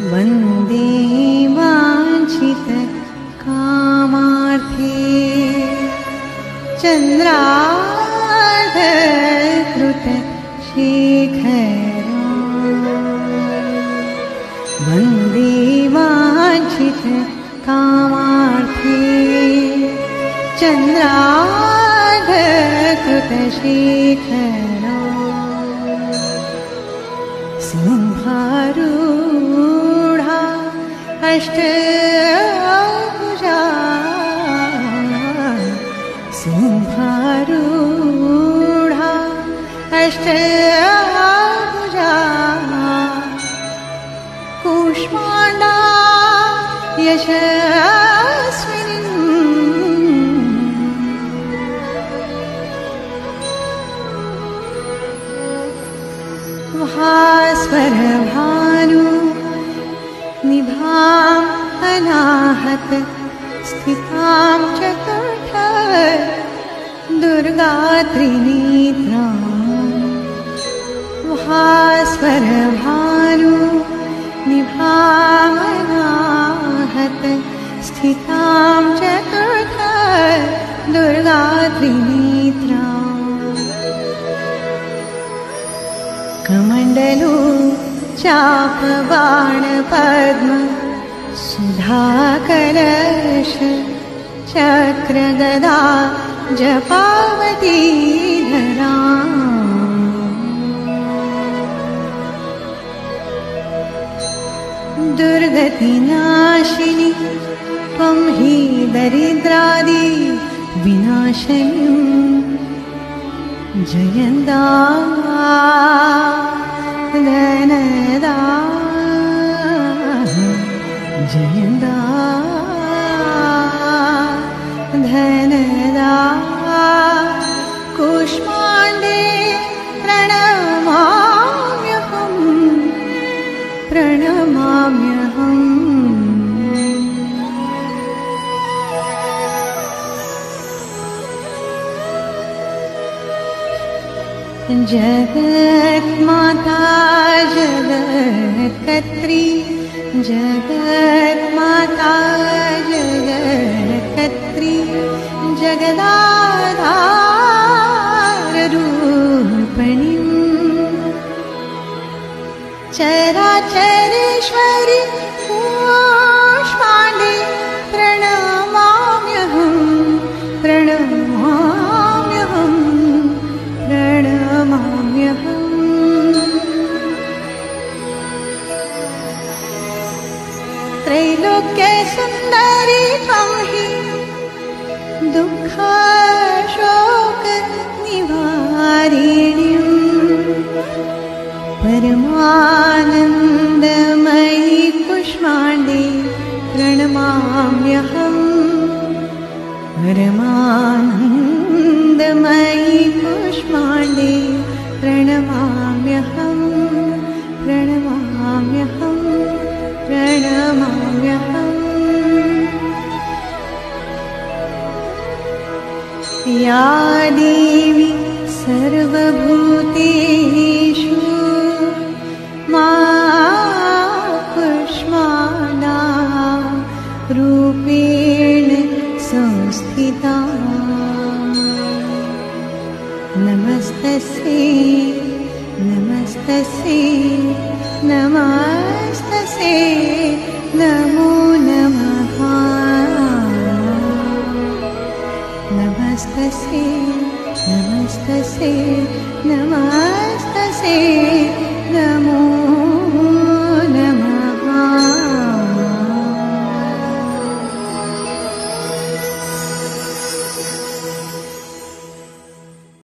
वन्दे वाञ्छित कामार्थे चन्द्रार्धकृत शेखरा वन्दे वाञ्छित कामार्थे चन्द्रार्धकृत शेखरा सिंहारूढा अष्टभुजा सिंहारूढा अष्टभुजा कूष्माण्डा यशस्विनी भास्वरभानु निभां अनाहत स्थितां चतुर्थ दुर्गा त्रिनेत्रा भास्वरभानु निभां अनाहत स्थितां चतुर्थ दुर्गा त्रिनेत्रा कमण्डलू चापबाण पद्म सुधाकलश चक्रगदा जपावती धरा दुर्गतिनाशिनी त्वं हि दरिद्रादि विनाशिनी जयन्दा धनदा जयन्दा धनदा कूष्माण्डे प्रणमाम्यहम् प्रणमाम्यहम् जगन्माता जगत्कर्त्री जगन्माता जगत्कर्त्री जगदाधाररूपिणी चराचरेश्वरी कूष्माण्डे प्रणमाम्यहम् प्रणमाम्यहम् प्रणमाम्यहम् त्रैलोक्यसुन्दरी त्वं हि दुःखशोकनिवारिणीं परमानन्दमयी कूष्माण्डे प्रणमाम्यहम् परमानन्दमयी कूष्माण्डे प्रणमाम्यहम् प्रणमाम्यहम् प्रणमाम्यहम् या देवी सर्वभूतेषु मा कूष्माण्डा रूपेण संस्थिता नमस्तस्यै नमस्तस्यै नमस्तस्यै नमो नमः नमस्तस्यै नमस्तस्यै नमस्तस्यै